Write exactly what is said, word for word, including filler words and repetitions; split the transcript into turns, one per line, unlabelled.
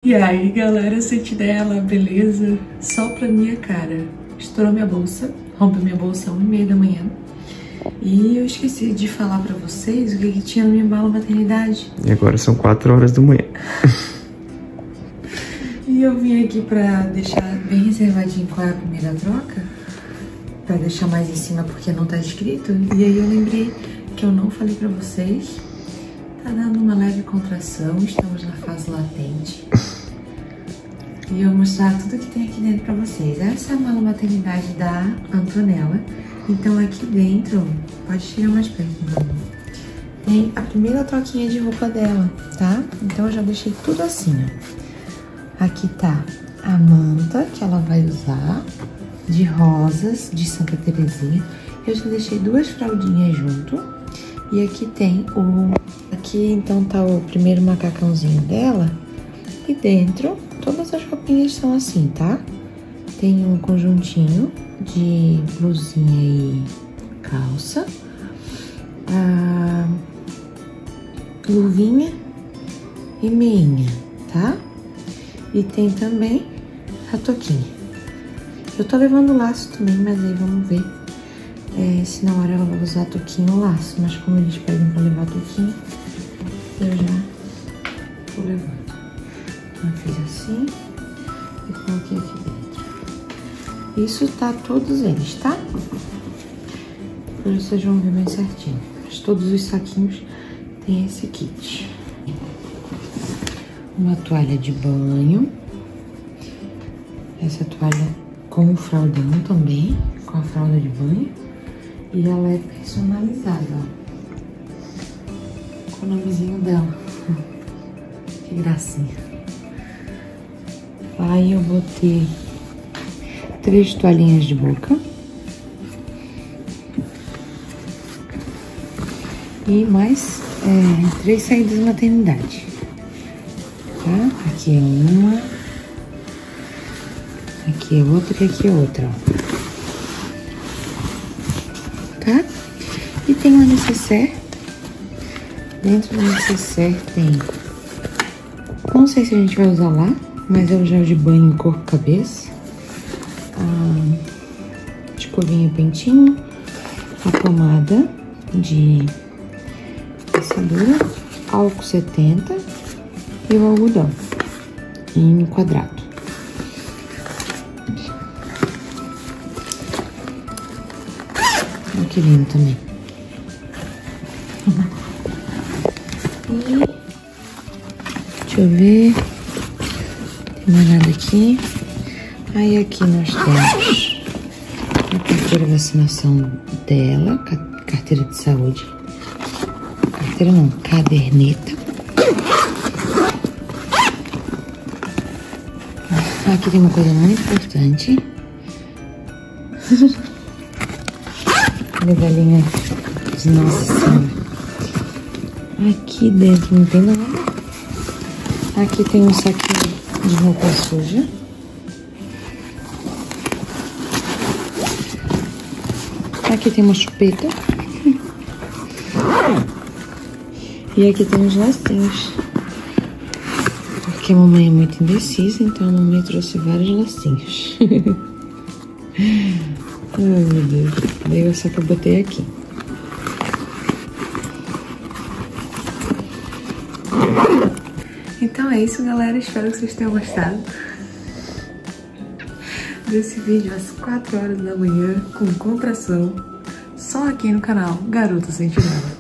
E aí, galera, sentinela, beleza? Só pra minha cara. Estourou minha bolsa, rompeu minha bolsa às uma e meia da manhã. E eu esqueci de falar pra vocês o que, que tinha na minha mala maternidade.
E agora são quatro horas da manhã.
E eu vim aqui pra deixar bem reservadinho qual é a primeira troca. Pra deixar mais em cima porque não tá escrito. E aí eu lembrei que eu não falei pra vocês. Tá dando uma leve contração, estamos na fase latente. E eu vou mostrar tudo que tem aqui dentro pra vocês. Essa é a mala maternidade da Antonella. Então aqui dentro, pode chegar mais perto, meu amor. Tem a primeira troquinha de roupa dela, tá? Então eu já deixei tudo assim, ó. Aqui tá a manta que ela vai usar, de rosas, de Santa Terezinha. Eu já deixei duas fraldinhas junto. E aqui tem o... Aqui então tá o primeiro macacãozinho dela. E dentro, todas as roupinhas são assim, tá? Tem um conjuntinho de blusinha e calça. A luvinha e meinha, tá? E tem também a touquinha. Eu tô levando laço também, mas aí vamos ver é, se na hora ela vai usar touquinha ou laço. Mas como eles pedem pra levar touquinha, eu já tô levando. Então, eu fiz assim e coloquei aqui dentro. Isso tá todos eles, tá? Depois vocês vão ver bem certinho. Mas todos os saquinhos tem esse kit. Uma toalha de banho. Essa toalha com o fraldão também, com a fralda de banho. E ela é personalizada, ó. Com o nomezinho dela. Que gracinha. Aí eu botei três toalhinhas de boca. E mais é, três saídas de maternidade. Tá? Aqui é uma. Aqui é outra e aqui é outra, ó. Tá? E tem uma necessaire. Dentro do necessaire tem... Não sei se a gente vai usar lá, mas é o gel de banho corpo e cabeça. A escovinha pentinho. A pomada de passadura. Álcool setenta. E o algodão em quadrado. Olha que lindo também. E deixa eu ver. Tem mais nada aqui. Aí aqui nós temos a carteira de vacinação dela, carteira de saúde. Carteira não, caderneta. Aqui tem uma coisa muito importante. Medalhinha de Nossa Senhora. Aqui dentro não tem nada. Aqui tem um saquinho de roupa suja. Aqui tem uma chupeta. E aqui tem os lacinhos. Porque a mamãe é muito indecisa, então a mamãe trouxe vários lacinhos. Ai, meu Deus. Daí eu só que eu botei aqui. Então é isso, galera. Espero que vocês tenham gostado desse vídeo às quatro horas da manhã, com contração, só aqui no canal Garota Sentinela.